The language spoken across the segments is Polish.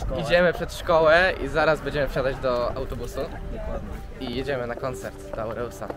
Idziemy przed szkołę i zaraz będziemy wsiadać do autobusu. Dokładnie. I jedziemy na koncert do Aureusa.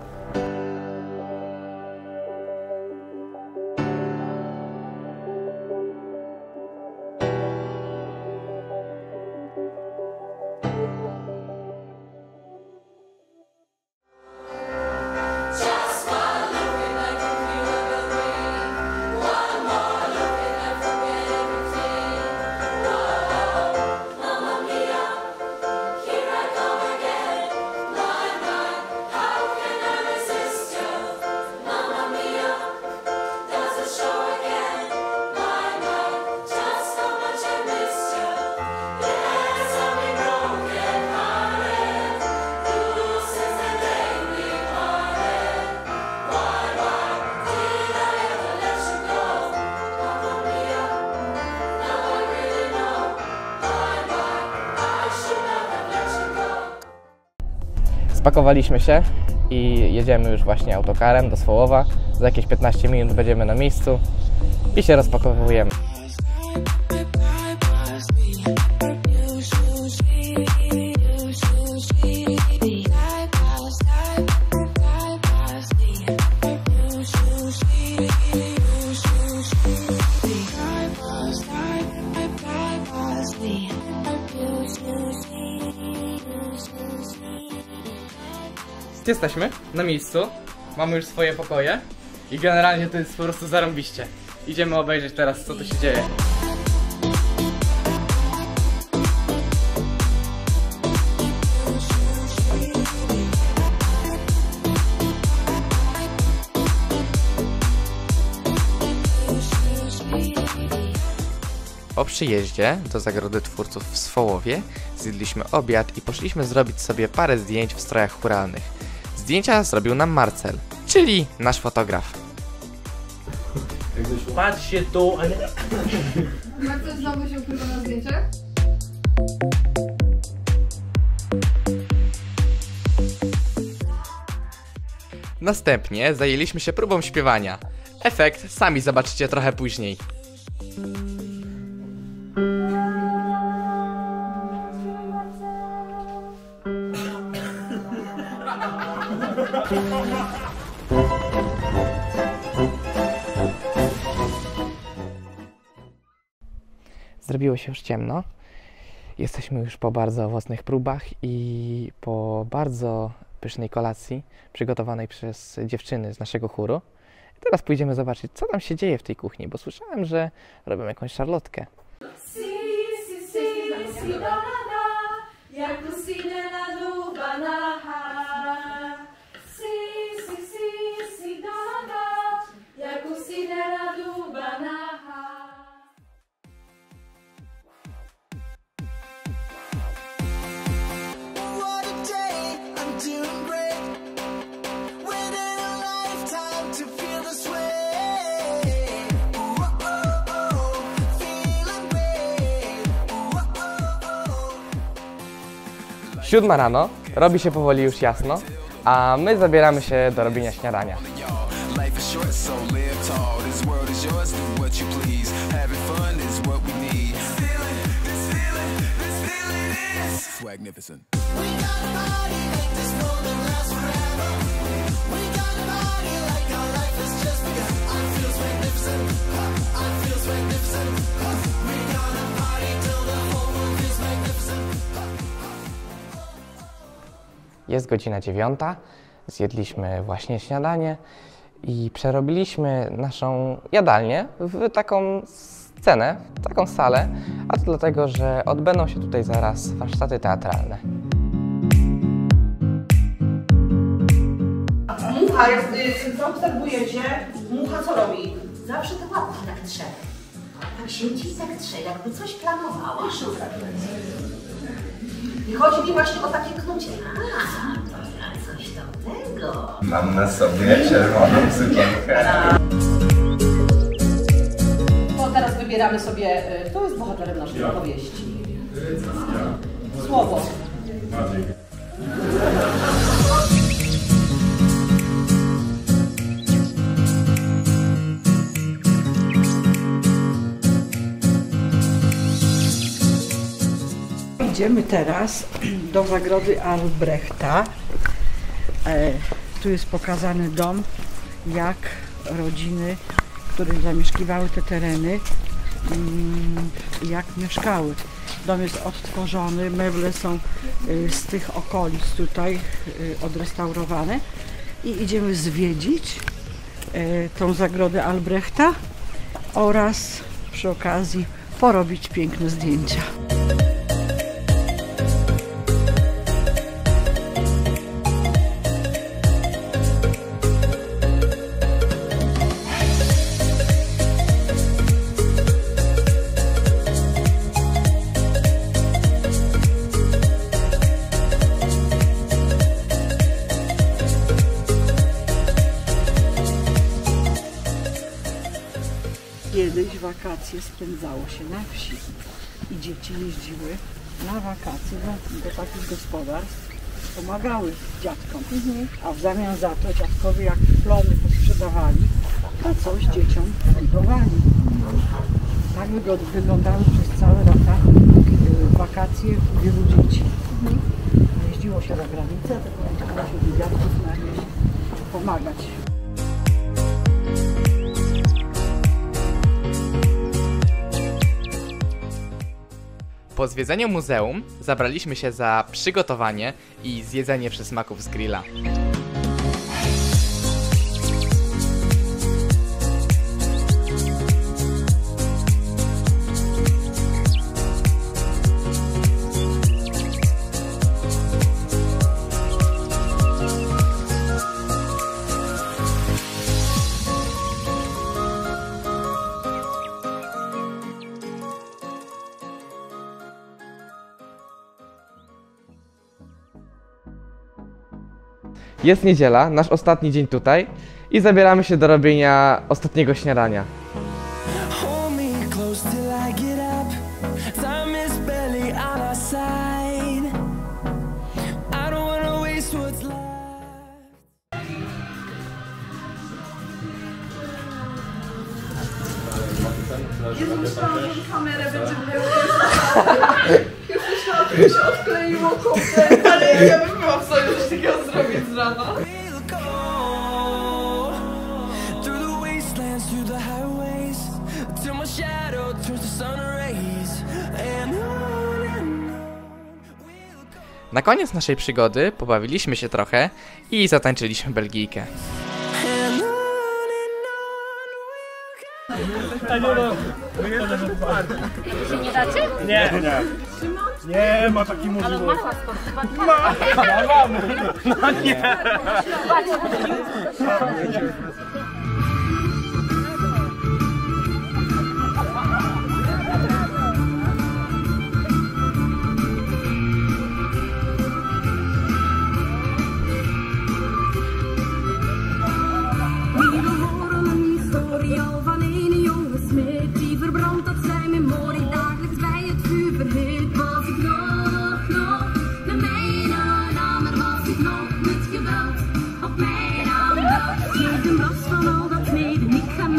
Spakowaliśmy się i jedziemy już właśnie autokarem do Swołowa. Za jakieś 15 minut będziemy na miejscu i się rozpakowujemy. Jesteśmy na miejscu, mamy już swoje pokoje i generalnie to jest po prostu zarąbiście. Idziemy obejrzeć teraz, co tu się dzieje. Po przyjeździe do Zagrody Twórców w Swołowie zjedliśmy obiad i poszliśmy zrobić sobie parę zdjęć w strojach chóralnych. Zdjęcia zrobił nam Marcel, czyli nasz fotograf. Patrzcie tu, a nie... Marcel znowu się ukrywa na zdjęciach? Następnie zajęliśmy się próbą śpiewania. Efekt sami zobaczycie trochę później. Zrobiło się już ciemno. Jesteśmy już po bardzo owocnych próbach i po bardzo pysznej kolacji przygotowanej przez dziewczyny z naszego chóru. I teraz pójdziemy zobaczyć, co tam się dzieje w tej kuchni, bo słyszałem, że robią jakąś szarlotkę. Siódma rano, robi się powoli już jasno, a my zabieramy się do robienia śniadania. Jest godzina 9, zjedliśmy właśnie śniadanie i przerobiliśmy naszą jadalnię w taką scenę, w taką salę, a to dlatego, że odbędą się tutaj zaraz warsztaty teatralne. Mucha, jak zaobserwujecie, mucha co robi? Zawsze te łapki tak trze. Tak siedzi, tak trze, jakby coś planowała. I chodzi mi właśnie o takie knucie. A, to coś tamtego. Mam na sobie czerwoną sukienkę. To teraz wybieramy sobie, kto jest bohaterem naszej opowieści. Słowo. Idziemy teraz do zagrody Albrechta. Tu jest pokazany dom, jak rodziny, które zamieszkiwały te tereny, jak mieszkały. Dom jest odtworzony, meble są z tych okolic tutaj odrestaurowane i idziemy zwiedzić tą zagrodę Albrechta oraz przy okazji porobić piękne zdjęcia. Kiedyś wakacje spędzało się na wsi i dzieci jeździły na wakacje do takich gospodarstw, pomagały dziadkom, a w zamian za to dziadkowie jak plony posprzedawali, to coś dzieciom budowali. Tak wyglądały przez całe lata wakacje wielu dzieci. Jeździło się za granicę, tylko jeździło się do dziadków na wieś pomagać. Po zwiedzeniu muzeum zabraliśmy się za przygotowanie i zjedzenie przysmaków z grilla. Jest niedziela, nasz ostatni dzień tutaj i zabieramy się do robienia ostatniego śniadania. Jezu, myślałam, że kamerę będzie miał. Już myślałam, że się odkleiło kompletnie, ale ja bym była w sobie coś takiego zrobić z rana. Na koniec naszej przygody pobawiliśmy się trochę i zatańczyliśmy Belgijkę. Nie dacie? Nie, nie. Nie ma takiej możliwości. Ale masz pasport. No nie.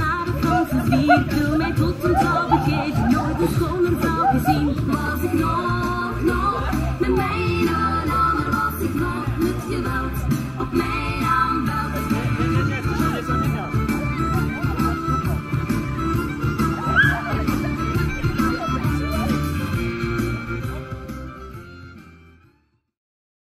Ik wil mij tot een trouw begeven, nooit een schone vrouw gezien, was ik nooit.